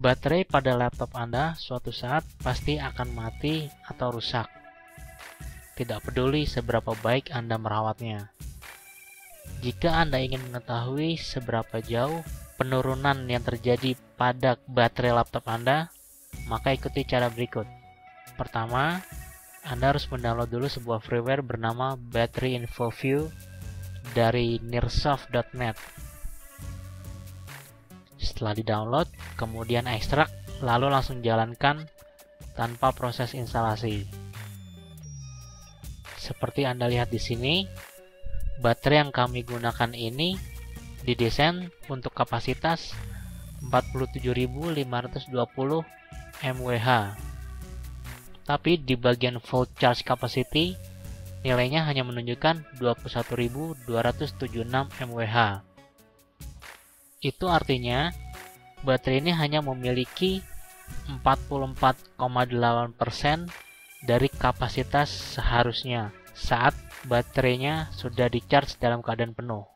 Baterai pada laptop Anda suatu saat pasti akan mati atau rusak. Tidak peduli seberapa baik Anda merawatnya. Jika Anda ingin mengetahui seberapa jauh penurunan yang terjadi pada baterai laptop Anda, maka ikuti cara berikut. Pertama, Anda harus mendownload dulu sebuah freeware bernama Battery Info View dari nearsoft.net. Setelah di-download, kemudian ekstrak, lalu langsung jalankan tanpa proses instalasi. Seperti Anda lihat di sini, baterai yang kami gunakan ini didesain untuk kapasitas 47.520 mAh. Tapi di bagian full charge capacity, nilainya hanya menunjukkan 21.276 mAh. Itu artinya baterai ini hanya memiliki 44,8% dari kapasitas seharusnya saat baterainya sudah di-charge dalam keadaan penuh.